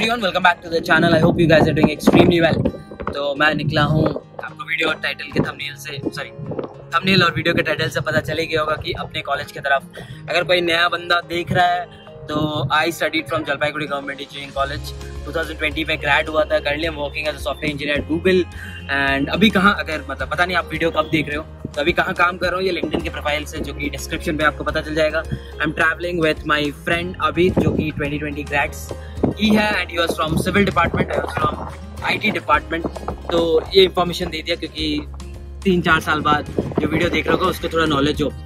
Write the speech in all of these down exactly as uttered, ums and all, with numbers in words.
Everyone, welcome back to the channel. I hope you guys are doing extremely well. तो मैं निकला हूँ, आपको वीडियो टाइटल के थंबनेल से सॉरी थंबनेल और वीडियो के टाइटल से पता चले गया होगा कि अपने कॉलेज की तरफ अगर कोई नया बंदा देख रहा है तो I studied from Jalpaiguri government engineering college. Twenty twenty में ग्रेड हुआ था। करंटली हम working as a software engineer at Google. And अभी कहाँ, अगर मतलब पता नहीं आप वीडियो कब देख रहे हो, तो अभी कहाँ काम कर रहा हूँ ये लिंक्डइन के प्रोफाइल से, जो कि डिस्क्रिप्शन पे आपको पता चल जाएगा। I am travelling with my friend अभी, जो कि ट्वेंटी ट्वेंटी ग्रेड्स की है and he was from civil department, I was from IT department. तो ये इन्फॉर्मेशन दे दिया क्योंकि तीन चार साल बाद जो वीडियो देख रहा होगा उसको थोड़ा नॉलेज हो।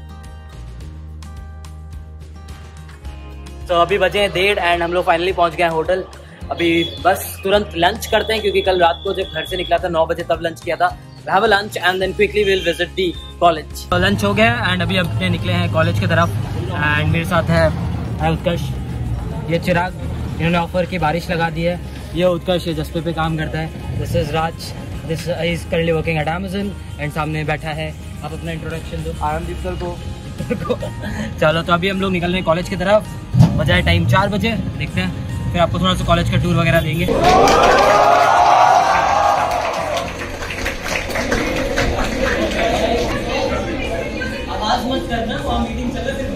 तो अभी बजे हैं डेढ़ एंड हम लोग फाइनली पहुंच गए हैं होटल। अभी बस तुरंत लंच करते हैं क्योंकि कल रात को जब घर से निकला था नौ बजे तब लंच किया था। Have a lunch and then quickly will visit the college. तो लंच हो गया एंड अभी अपने निकले हैं कॉलेज की तरफ। एंड मेरे साथ है उत्कर्ष, ये चिराग, इन्होंने ऑफर की बारिश लगा दी है। ये उत्कर्ष ये जस्पे पे काम करता है। This is Raj, this is currently working at Amazon. And सामने बैठा है, आप अपना इंट्रोडक्शन दो। आई एम दीप्तर को। चलो तो अभी हम लोग निकल रहे हैं कॉलेज की तरफ। बजाय टाइम चार बजे, देखते हैं, फिर आपको थोड़ा सा कॉलेज का टूर वगैरह देंगे। आवाज मत करना, वहाँ मीटिंग चल रहा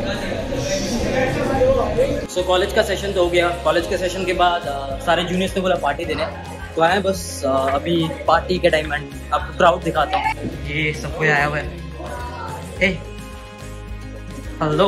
है। सो कॉलेज का सेशन तो हो गया। कॉलेज के सेशन के बाद आ, सारे जूनियर्स ने बोला पार्टी देने, तो आए बस आ, अभी पार्टी के टाइम में आपको क्राउड दिखाता हूँ। ये सब कोई आया हुआ है। ए हेलो,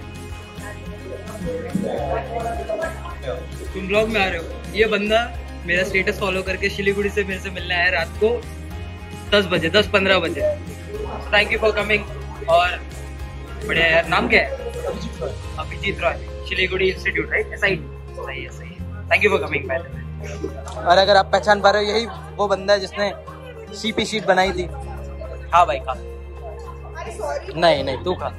तुम ब्लॉग में आ रहे हो। ये बंदा मेरा स्टेटस फॉलो करके शिलीगुड़ी से मेरे से मिलने आया रात को दस बजे, दस पंद्रह बजे। Thank you for coming. और बढ़िया यार, नाम क्या है? Abhijit Roy, Siliguri institute, right? सही सही है, सही है। Thank you for coming man. और अगर आप पहचान पा रहे हो, यही वो बंदा है जिसने सीपी शीट बनाई थी। हाँ भाई खा। नहीं नहीं तू खा।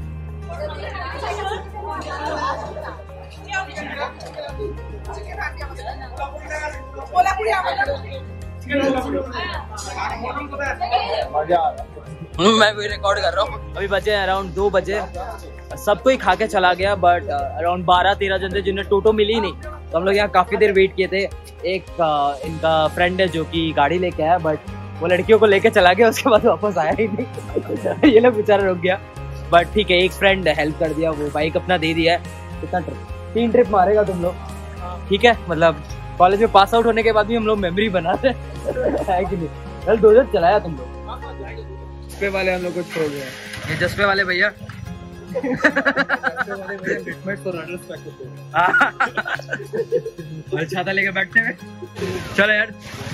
मैं भी रिकॉर्ड कर रहा हूँ। अभी बजे अराउंड दो बजे, सब कोई खा के चला गया, बट अराउंड बारह तेरह जन थे जिन्हें टोटो मिली नहीं। तो हम लोग यहाँ काफी देर वेट किए थे। एक uh, इनका फ्रेंड है जो कि गाड़ी लेके आया, बट वो लड़कियों को लेके चला गया, उसके बाद वापस आया ही नहीं। ये लोग बेचारा रुक गया, बट ठीक है, एक फ्रेंड हेल्प कर दिया, वो बाइक अपना दे दिया है। कितना ट्रिप, तीन ट्रिप मारेगा तुम लोग, ठीक है? मतलब कॉलेज में पास आउट होने के बाद भी हम लोग मेमोरी बनाते हैं कि नहीं? कल दो जन चलाया तुम लोग। जस्पे वाले हम लोग को छोड़ गए। ये जस्पे वाले भैया और छाता लेके बैठते हैं। चलो यार,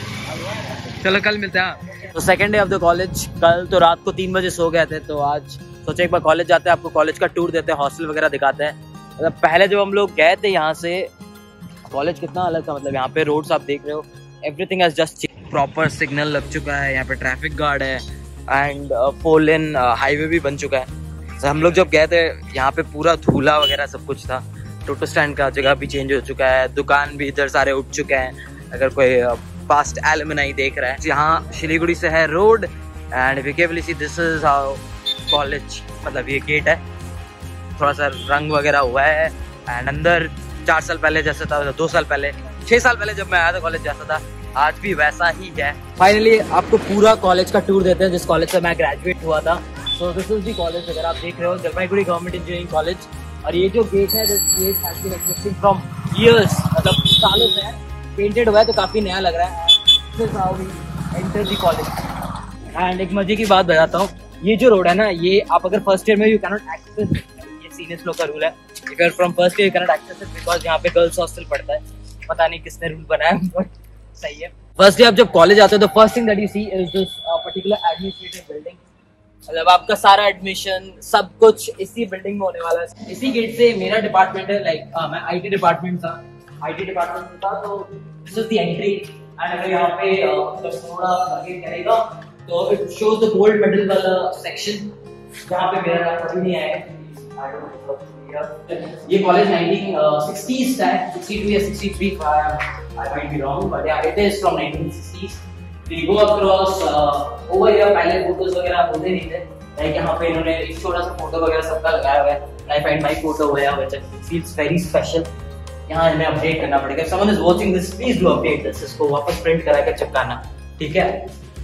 चलो कल मिलते हैं। तो second day of the college. कल तो रात को तीन बजे सो गए थे, तो आज सोचा एक बार कॉलेज जाते हैं, आपको कॉलेज का टूर देते हैं, हॉस्टल वगैरह दिखाते हैं। मतलब पहले जब हम लोग गए थे यहाँ से, कॉलेज कितना अलग था। मतलब यहाँ पे रोड्स आप देख रहे हो, everything has just proper signal लग चुका है, यहाँ पे ट्रैफिक गार्ड है एंड फोर लेन हाईवे भी बन चुका है। तो हम लोग जब गए थे यहाँ पे पूरा धूला वगैरह सब कुछ था। टोटो स्टैंड का जगह भी चेंज हो चुका है, दुकान भी इधर सारे उठ चुके हैं। अगर कोई पास्ट एलुमनाई देख रहा है, यहाँ शिलीगुड़ी से है road and we can see this is how college. मतलब ये गेट है, थोड़ा सा रंग वगैरह हुआ है एंड अंदर चार साल पहले जैसा था, दो साल पहले, छह साल पहले जब मैं आया था कॉलेज जैसा था, आज भी वैसा ही है। फाइनली आपको पूरा कॉलेज का टूर देते हैं, जिस कॉलेज से मैं ग्रेजुएट हुआ था। So this is the college, अगर आप देख रहे हो, जलपाईगुड़ी गवर्नमेंट इंजीनियरिंग कॉलेज। और ये जो गेट है, this gate has been existing from years, मतलब सालों से है। पेंटेड हुआ है तो काफी नया लग रहा है। This is how we enter the college. And एक मजे की बात बताता हूँ, ये जो रोड है ना, ये आप अगर फर्स्ट ईयर में यू कैन नॉट एक्सेस, ये सीनियर्स लोग का रूल है। If you're from first year you cannot access it because यहाँ पे गर्ल्स हॉस्टल पड़ता है। पता नहीं किसने रूल बनाया, बट सही है। फर्स्ट डे आप जब कॉलेज आते हो तो first thing that you see is this particular administrative building. मतलब आपका सारा एडमिशन सब कुछ इसी बिल्डिंग में होने वाला है। इसी गेट से मेरा डिपार्टमेंट है, लाइक like, uh, मैं आईटी डिपार्टमेंट था आईटी डिपार्टमेंट में था तो this is the entry. And अगर यहाँ पे जब थोड़ा आगे करेगा तो it shows the gold medal वाला सेक्शन, जहाँ पे मेरा नाम कभी नहीं आया। ये कॉलेज नाइनटीन सिक्सटीज़ का है, सिक्सटी टू या सिक्सटी थ्री का है, I might be wrong, but yeah, it is from nineteen sixties. We go across uh, over here, पहले फोटोज वगैरह होते नहीं थे, लाइक यहाँ पे इन्होंने एक छोटा सा फोटो वगैरह सबका लगाया हुआ है। I find my photo where which feels very special। यहाँ इन्हें अपडेट करना पड़ेगा. Someone is watching this, please do update this. इसको वापस प्रिंट करा कर चिपकाना, ठीक है?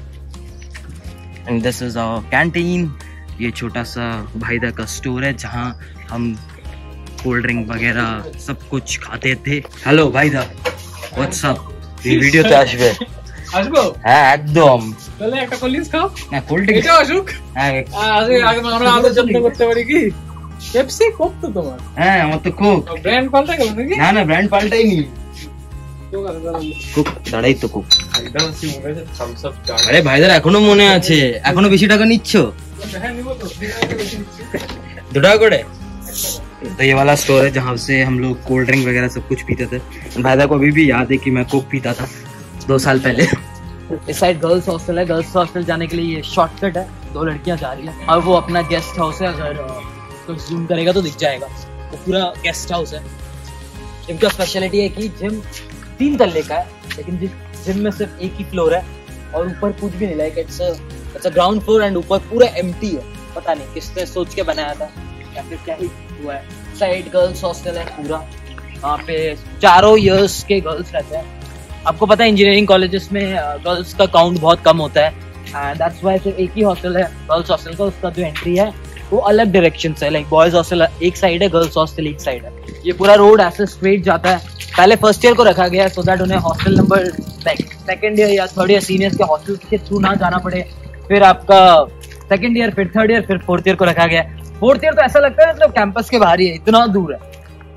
And this is our canteen. ये छोटा सा भाईदा का स्टोर है जहाँ हम कोल्ड ड्रिंक वगैरह सब कुछ खाते थे. हेलो भाईदा, व्हाट्स अप? ये वीडियो तो আসবে আসবো? হ্যাঁ একদম. তাহলে একটা কলিজ খাও না কোল্ড ড্রিঙ্ক এটা আসুক. হ্যাঁ আগে আগে আমরা আলোচনা করতে পারি কি পেপসি কোক তো তোমার? হ্যাঁ আমার তো কোক. ব্র্যান্ড পাল্টা গেল নাকি? না না ব্র্যান্ড পাল্টাই নি. কোক দাঁড়াই তো কোক. একদম সি মনে আছে থামস আপ চার. আরে ভাইদার এখনো মনে আছে, এখনো বেশি টাকা নিচ্ছো? হ্যাঁ নিব তো दो टाका করে. तो ये वाला स्टोर है जहाँ से हम लोग कोल्ड ड्रिंक वगैरह सब कुछ पीते थे. भाईदा को अभी भी याद है कि मैं कोक पीता था दो साल पहले. इस साइड गर्ल्स हॉस्टल है. गर्ल्स हॉस्टल जाने के लिए ये शॉर्टकट है. दो लड़कियां जा रही है और वो अपना गेस्ट हाउस है. अगर तो जूम करेगा तो दिख जाएगा. वो पूरा गेस्ट हाउस है. इनका स्पेशलिटी है कि जिम तीन तल्ले का है, लेकिन जिम में सिर्फ एक ही फ्लोर है और ऊपर कुछ भी नहीं. Like it's it's a ground floor and ऊपर पूरा एम्प्टी है. पता नहीं किसने सोच के बनाया था या फिर क्या ही हुआ है. साइड गर्ल्स हॉस्टल है पूरा. वहाँ पे चारों इयर्स के गर्ल्स रहते हैं. आपको पता है इंजीनियरिंग कॉलेजेस में गर्ल्स का काउंट बहुत कम होता है. दैट्स व्हाई सिर्फ एक ही हॉस्टल है गर्ल्स हॉस्टल का. उसका जो एंट्री है वो अलग डायरेक्शन से है. लाइक बॉयज हॉस्टल एक साइड है, गर्ल्स हॉस्टल एक साइड है. ये पूरा रोड ऐसे स्ट्रेट जाता है. पहले फर्स्ट ईयर को रखा गया है सो दैट उन्हें हॉस्टल नंबर सेकंड ईयर या थर्ड ईयर सीनियर्स के हॉस्टल के थ्रू ना जाना पड़े. फिर आपका सेकंड ईयर, फिर थर्ड ईयर, फिर फोर्थ ईयर को रखा गया. फोर्थ ईयर तो ऐसा लगता है मतलब कैंपस के बाहर ही है, इतना दूर है.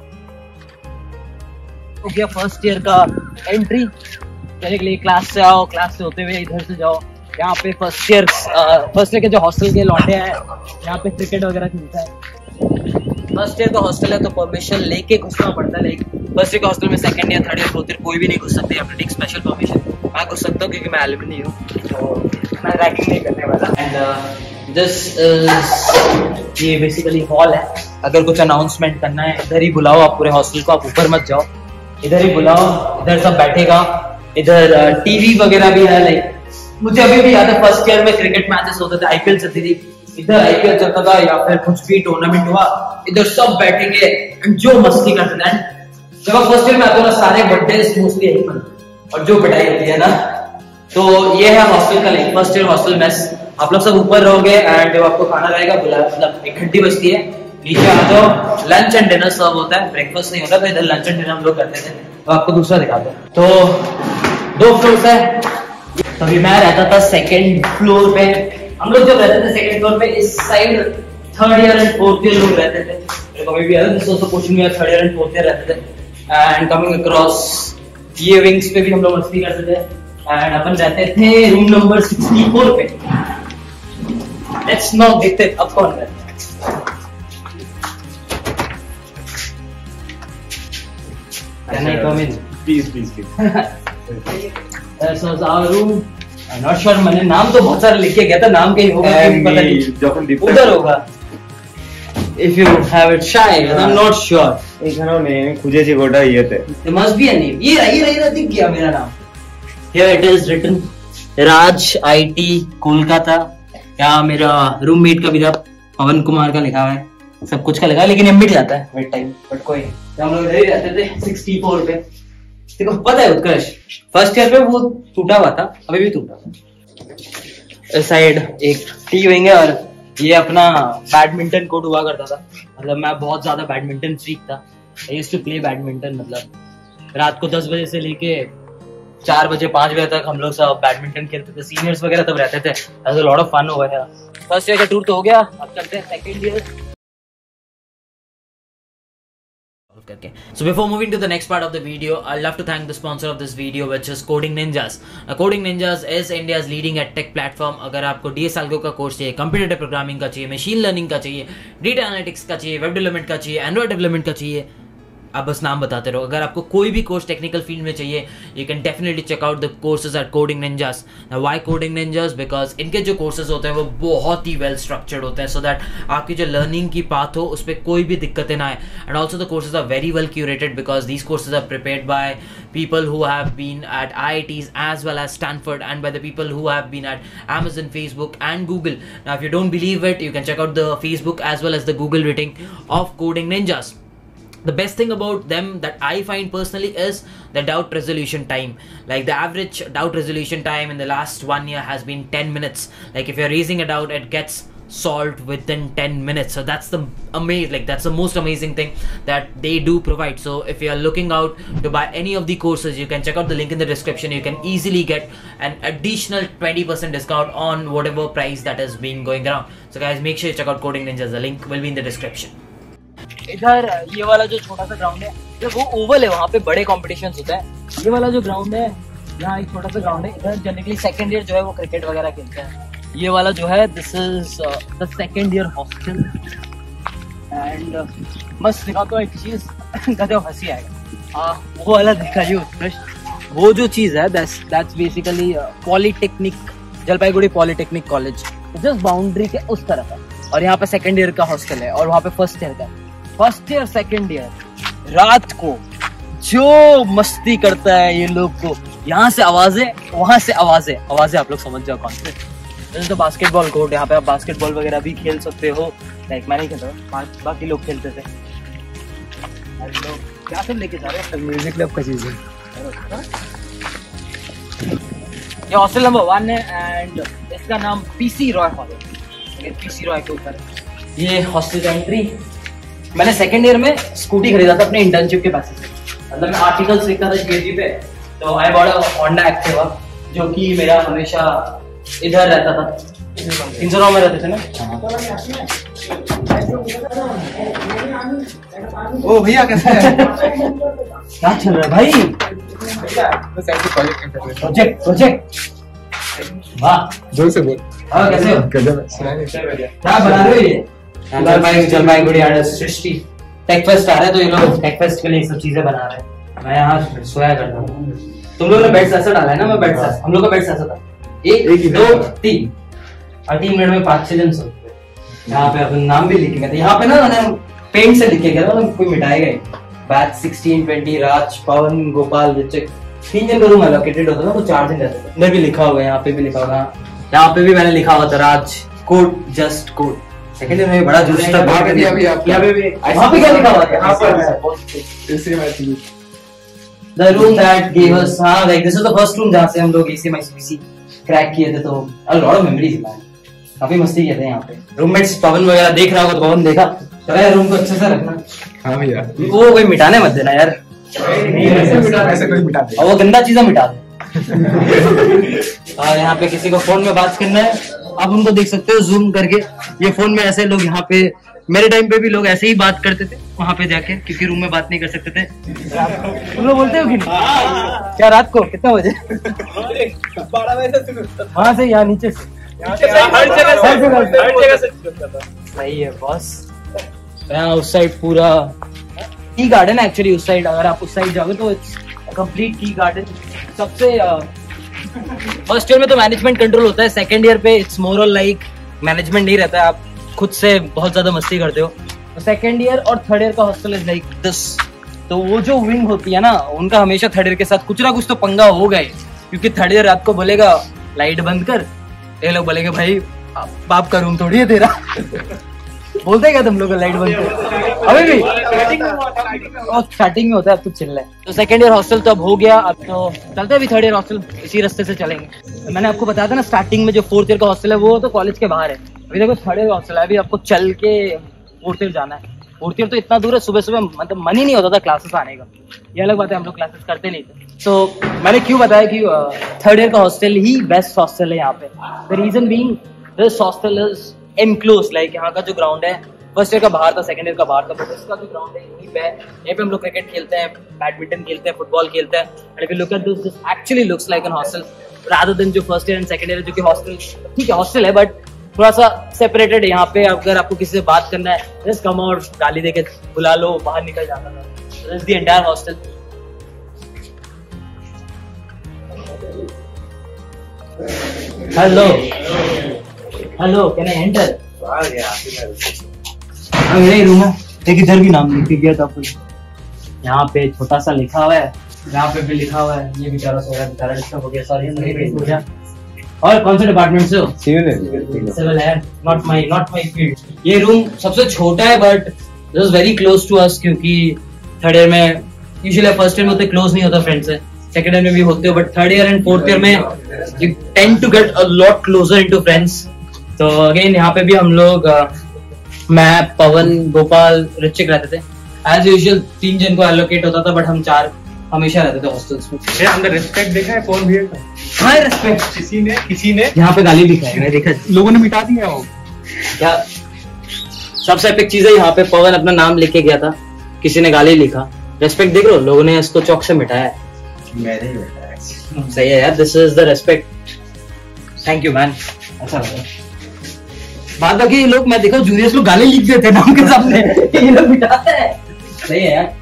तो क्या फर्स्ट ईयर का एंट्री करने के लिए क्लास से आओ, क्लास से होते हुए इधर से जाओ. यहाँ पे फर्स्ट ईयर फर्स्ट ईयर के जो हॉस्टल के लौटे हैं यहाँ पे क्रिकेट वगैरह खेलता है. फर्स्ट ईयर का हॉस्टल है तो परमिशन लेके घुसना पड़ता है. लाइक फर्स्ट ईयर के हॉस्टल में second year, third year, fourth year कोई भी नहीं घुस सकते. आप टेक स्पेशल परमिशन. मैं घुस सकता हूँ क्योंकि मैं एलुमनी हूँ, तो मैं रैगिंग नहीं करने वाला. एंड दिस इज ये बेसिकली हॉल है. अगर कुछ अनाउंसमेंट करना है इधर ही बुलाओ आप पूरे हॉस्टल को. आप ऊपर मत जाओ, इधर ही बुलाओ. इधर सब बैठेगा. इधर टीवी वगैरह भी है. लाइक मुझे अभी भी याद है फर्स्ट ईयर में क्रिकेट मैचेस होते थे, आईपीएल चलती थी. इधर आईपीएल चलता था या फिर कुछ भी टूर्नामेंट हुआ, इधर सब बैठेंगे जो मस्ती करते थे. जब आप फर्स्ट ईयर में आते हो ना सारे बर्थडे मोस्टली यही बनते और जो पिटाई होती है ना. तो ये है हॉस्टल का like first year hostel mess. आप लोग सब ऊपर रहोगे एंड जब आपको खाना रहेगा बुला मतलब एक घंटी बजती है, नीचे आ जाओ. लंच एंड डिनर सर्व होता है, ब्रेकफास्ट नहीं होता. तो इधर लंच एंड डिनर हम लोग करते थे. तो आपको दूसरा दिखाते हैं. तो दो फ्लोर है. तभी मैं रहता था सेकंड फ्लोर पे. हम लोग जब रहते थे सेकंड फ्लोर पे इस side third year and fourth year लोग रहते थे. मेरे को भी याद है दोस्तों कोचिंग में third year and fourth year रहते थे. एंड कमिंग अक्रॉस ये विंग्स पे भी हम लोग मस्ती करते थे. एंड अपन रहते थे रूम नंबर सिक्सटी फोर पे. लेट्स नो देखते अब कौन है. Can I come in? Please please please. This was our room. I'm not sure. मैंने नाम तो बहुत सारे लिख के गया था. नाम कहीं होगा पता नहीं. उधर होगा. If you have it shy, I'm not sure. এখানে খুঁজেছি গোটা ইয়েতে. There must be a name. ये रहा ये रहा दिख गया मेरा नाम. Here it is written. Raj I T Kolkata. यहाँ मेरा रूममेट का भी था पवन कुमार का लिखा हुआ है. सब कुछ का लिखा है लेकिन ये मिट जाता है विद टाइम. बट कोई हम लोग इधर ही रहते थे सिक्सटी फोर पे. देखो पता है उत्कर्ष फर्स्ट ईयर पे वो टूटा हुआ था, अभी भी टूटा हुआ. इस साइड एक टी विंग है और ये अपना बैडमिंटन कोर्ट हुआ करता था. मतलब मैं बहुत ज्यादा बैडमिंटन फ्रीक था. I used to play badminton. मतलब रात को दस बजे से लेके चार बजे पांच बजे तक हम लोग सब बैडमिंटन खेलते थे. सीनियर्स वगैरह तब रहते थे. ऐसा लॉट ऑफ फन हो गया. फर्स्ट ईयर का टूर तो हो गया. अब चलते हैं second year. Okay. So before moving to the next part of the video, I'd love to thank the sponsor of this video, which is Coding Ninjas. Now, Coding Ninjas is India's leading edtech platform. अगर आपको D S L का course चाहिए, computer programming का चाहिए, machine learning का चाहिए, data analytics का चाहिए, वेब डेवलपमेंट का चाहिए, एंड्रॉइड डेवलपमेंट का चाहिए, आप बस नाम बताते रहो. अगर आपको कोई भी कोर्स टेक्निकल फील्ड में चाहिए, you can definitely check out the courses at coding ninjas. Why coding ninjas? Because इनके जो कोर्सेज होते हैं वो बहुत ही वेल स्ट्रक्चर्ड होते हैं, सो दैट आपकी जो लर्निंग की पाथ हो उस पर कोई भी दिक्कतें ना आए. And also the courses are very well curated because these courses are prepared by people who have been at I I Ts as well as Stanford, and by the people who have been at Amazon, Facebook and Google. Now if you don't believe it, you can check out the Facebook as well as the Google rating of Coding Ninjas. The best thing about them that I find personally is the doubt resolution time. Like the average doubt resolution time in the last one year has been ten minutes. Like if you're raising a doubt, it gets solved within ten minutes. So that's the amazing, like that's the most amazing thing that they do provide. So if you're looking out to buy any of the courses, you can check out the link in the description. You can easily get an additional twenty percent discount on whatever price that is being going around. So guys, make sure you check out Coding Ninjas. The link will be in the description. इधर ये वाला जो छोटा सा ground है वो Oval है, वहाँ पे बड़े कॉम्पिटिशन्स होते हैं। ये वाला जो ग्राउंड है यहाँ एक छोटा सा ग्राउंड है, इधर जनरली सेकंड ईयर जो है वो क्रिकेट वगैरह खेलते हैं। ये वाला जो है this is the second year hostel and मस्त दिखाता हूँ एक चीज, गजब हंसी आएगा। आ, वो वाला देखा जी उत्कृष्ट, वो जो चीज है that's basically polytechnic, Jalpaiguri polytechnic college just boundary के उस तरफ है। और यहाँ पे सेकंड ईयर का हॉस्टल है और वहाँ पे फर्स्ट ईयर का। फर्स्ट ईयर सेकंड ईयर रात को जो मस्ती करता है ये लोग को, यहाँ से आवाजें वहां से आवाजें आवाजें आप लोग समझ जाओ कौन से। तो बास्केटबॉल कोर्ट, यहाँ पे आप बास्केटबॉल वगैरह भी खेल सकते हो। लाइक मैं नहीं खेलता, बाकी लोग खेलते थे। क्या सब लेके जा रहे हैं? म्यूजिक क्लब का चीज है। ये हॉस्टल नंबर वन है एंड इसका नाम पीसी रॉय हॉल है। पीसी रॉय के ऊपर ये हॉस्टल का एंट्री। मैंने सेकेंड ईयर में स्कूटी खरीदा था अपने इंटर्नशिप के पैसे से। मतलब मैं आर्टिकल्स लिखता था जीपीएससी पे, तो I bought a Honda Activa जो कि मेरा हमेशा इधर रहता था। तीन सौ नौ में रहते थे ना। ओ भैया कैसे है? क्या चल रहा है भाई? प्रोजेक्ट प्रोजेक्ट वाह, जोर से बोल। हाँ कैसे हो? क्या बना रहे हो ये? जलपाई जलपाईगुड़ी सृष्टि टेक फेस्ट आ रहा है, तो ये लोग टेक फेस्ट के लिए सब चीजें बना रहे हैं। मैं यहाँ सोया करता हूँ। तुम लोगों ने बेड्स ऐसा डाला है ना, मैं बेड्स ऐसा, हम लोग का बेड्स ऐसा था, एक, एक दो तीन, और तीन मिनट में पांच छह जन सोते थे। यहाँ पे अपन नाम भी लिखे गए थे। यहाँ पे ना मैंने पेंट से लिखे गया था, मतलब कोई मिटाएगा ही। Batch sixteen twenty, Raj, Pavan, Gopal, विचक, तीन जन का रूम एलोकेटेड होता था, तो चार दिन रहते थे। इधर भी लिखा होगा, यहाँ पे भी लिखा होगा, यहाँ पे भी मैंने लिखा हुआ था Raj code just code. Second year में बड़ा जोश था। वहां पे भी यहाँ पे भी वहां पे क्या लिखा हुआ था? यहाँ पर the room that give us, हां like this is the first room जहां से हम लोग एसीएमआईसीपीसी क्रैक किए थे। तो अ लॉट ऑफ मेमोरीज है, काफी मस्ती किए थे यहाँ पे। रूममेट्स पवन वगैरह देख रहा होगा तो पवन देखा, चला रूम को अच्छे से रखना। हां भैया वो कोई मिटाने मत देना यार, ऐसे कोई मिटा दे, और वो गंदा चीजें मिटा दे। और यहाँ पे किसी को फोन में बात करना है, आप उनको देख सकते हो जूम करके। ये फोन में ऐसे लोग, यहाँ पे मेरे टाइम पे भी लोग ऐसे ही बात करते थे वहां पे जाके, क्योंकि रूम में बात नहीं कर सकते थे। तुम लोग बोलते हो कि नहीं? क्या रात को कितना बजे? बारह बजे से वहां से यहाँ नीचे से सही है बॉस। यहाँ उस साइड पूरा टी गार्डन है एक्चुअली। उस साइड अगर आप उस साइड जाओगे तो कंप्लीट टी गार्डन। सबसे फर्स्ट ईयर में तो मैनेजमेंट कंट्रोल होता है, सेकंड ईयर पे इट्स मोर लाइक मैनेजमेंट नहीं रहता है, आप खुद से बहुत ज्यादा मस्ती करते हो। तो सेकंड ईयर और थर्ड ईयर का हॉस्टल इज लाइक दिस। तो वो जो विंग होती है ना, उनका हमेशा थर्ड ईयर के साथ कुछ ना कुछ तो पंगा होगा ही, क्योंकि थर्ड ईयर रात को बोलेगा लाइट बंद कर, ये लोग बोलेंगे भाई बाप का रूम थोड़ी है तेरा। बोलते क्या तुम लोग लाइट बंद कर? अभी भी स्टार्टिंग में होता है, अब तो चिल है। तो सेकंड ईयर हॉस्टल तो अब हो गया, अब तो चलते हैं अभी थर्ड ईयर हॉस्टल, इसी रास्ते से चलेंगे। तो मैंने आपको बताया था ना स्टार्टिंग में जो फोर्थ ईयर का हॉस्टल है वो तो कॉलेज के बाहर है। अभी देखो थर्ड ईयर हॉस्टल है, अभी आपको चल के फोर्थ ईयर जाना है। फोर्थ ईयर तो इतना दूर है, सुबह सुबह मतलब मन ही नहीं होता था क्लासेस आने का। ये अलग बात है, हम लोग क्लासेस करते नहीं थे। तो मैंने क्यों बताया कि थर्ड ईयर का हॉस्टल ही बेस्ट हॉस्टल है यहाँ पे। The reason being this hostel is enclose, like यहाँ का जो ग्राउंड है फर्स्ट ईयर का बाहर था, सेकंड ईयर का बाहर था, बट इसका जो ग्राउंड है यहीं पे है। यहाँ पे हम लोग क्रिकेट खेलते हैं, बैडमिंटन खेलते हैं, फुटबॉल खेलते हैं। And if you look at this, this actually looks like an hostel rather than जो first year and second year, जो कि हॉस्टल ठीक है हॉस्टल है बट थोड़ा सा सेपरेटेड है। यहाँ पे अगर आपको किसी से बात करना है जस्ट कम और गाली देके बुला लो, बाहर निकल जाता था। This is the entire hostel. Hello hello, can I enter? मेरा ही रूम है, एक इधर भी नाम लिख गया था आपको। यहाँ पे छोटा सा लिखा हुआ है, यहाँ पे भी लिखा हुआ है। ये बेचारा सो गया, बेचारा डिस्टर्ब हो गया, सॉरी हो गया। और कौन से डिपार्टमेंट से हो? सिविल। सिविल है, not my not my field. ये रूम सबसे छोटा है but this is very close to us, क्योंकि थर्ड ईयर में यूजुअली फर्स्ट ईयर में उतने क्लोज नहीं होता फ्रेंड से, सेकंड ईयर में भी होते हो, but third year and fourth year में you tend to get a lot closer into friends. तो अगेन यहाँ पे भी हम लोग uh, मैं, पवन, गोपाल, ऋचिक रहते थे। एज यूजुअल तीन जन को एलोकेट होता था, बट हम चार हमेशा रहते थे हॉस्टल्स में। ये अंदर रिस्पेक्ट देखा है कौन भी का? हाँ रिस्पेक्ट किसी ने किसी ने यहाँ पे गाली लिखा है, मैं देखा लोगों ने मिटा दिया वो। क्या सबसे एपिक चीज है, यहाँ पे पवन अपना नाम लिख के गया था, किसी ने गाली लिखा, रेस्पेक्ट देख रहे हो, लोगों ने इसको चौक से मिटाया है। मैंने ही मिटाया। सही है यार, this is the respect. Thank you man, अच्छा लगा। बाद बाकी ये लोग मैं देखा जूनियर्स लोग गाली लिख देते नाम के सामने, ये लोग मिटाते हैं। सही है यार।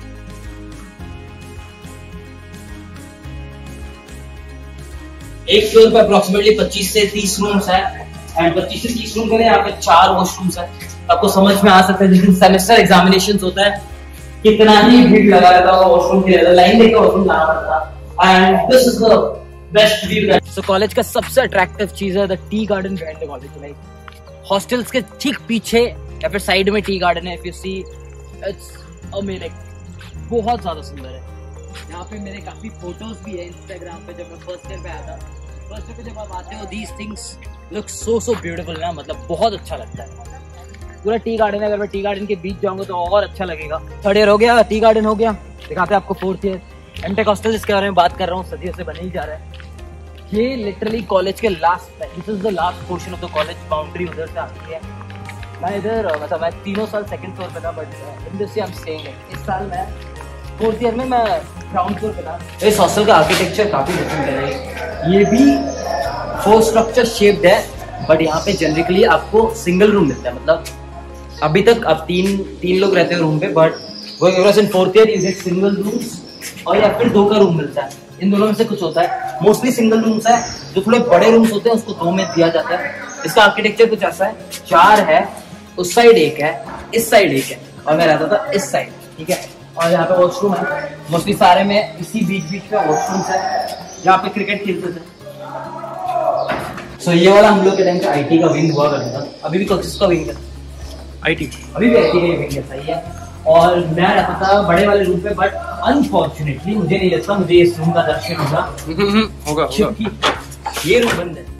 एक फ्लोर पे अप्रोक्सीमेटली पच्चीस से तीस रूम्स है, एंड पच्चीस से तीस रूम के यहाँ पे चार वॉशरूम्स है। आपको समझ में आ सकता है जिस दिन सेमेस्टर एग्जामिनेशंस होता है कितना ही भीड़ लगा रहता है वॉशरूम के लिए, लाइन लेकर वॉशरूम जाना पड़ता है। And this is the best view. So college का सबसे अट्रैक्टिव चीज है the tea garden behind the college. Like hostels के ठीक पीछे या फिर साइड में टी गार्डन है। If you see it's amazing, बहुत ज्यादा सुंदर है। यहाँ पे मेरे काफी फोटोज भी है इंस्टाग्राम पे, जब मैं फर्स्ट ईयर पे आया था। फर्स्ट ईयर पे जब आप आते हो these things look so so beautiful ना, मतलब बहुत अच्छा लगता है। पूरा टी गार्डन है, अगर मैं टी गार्डन के बीच जाऊंगा तो और अच्छा लगेगा। थर्ड ईयर हो गया, टी गार्डन हो गया, दिखाते हैं आपको फोर्थ ईयर। एमटेक हॉस्टल जिसके बारे में बात कर रहा हूँ, सदियों से बने ही जा रहा है। ये लिटरली कॉलेज के last, this is the last portion of the college. Boundary उधर से आती है। मैं इधर मतलब मैं तीनों साल सेकंड फ्लोर पे था, but in this I am staying. इस साल मैं फोर्थ ईयर में मैं ग्राउंड फ्लोर पे था। इस हॉस्टल का आर्किटेक्चर काफी डिफरेंट है। ये भी फोर स्ट्रक्चर शेप्ड है, बट यहाँ पे जनरली आपको सिंगल रूम मिलता है। मतलब अभी तक अब तीन तीन लोग रहते हैं रूम पे, बट वो in fourth year you get single rooms, और या फिर दो का रूम मिलता है। इन दोनों में से कुछ होता है। मोस्टली सिंगल रूम्स है, जो थोड़े बड़े रूम्स होते हैं उसको दो में दिया जाता है। इसका आर्किटेक्चर कुछ ऐसा है, चार है, उस साइड एक है, इस साइड एक है, और मैं रहता था इस साइड, ठीक है। और यहाँ पे वॉशरूम है, मोस्टली सारे में इसी बीच बीच में वॉशरूम्स है, जहाँ पे क्रिकेट खेलते थे। सो so, ये वाला हम लोग के टाइम पे आईटी का विंग हुआ करता था। अभी भी तो किसका विंग है? आईटी, अभी भी आईटी का ही विंग है, सही है। और मैं रहता था बड़े वाले रूम पे, बट अनफॉर्चुनेटली मुझे नहीं लगता मुझे इस रूम का दर्शन होगा होगा, क्योंकि ये रूम बंद है।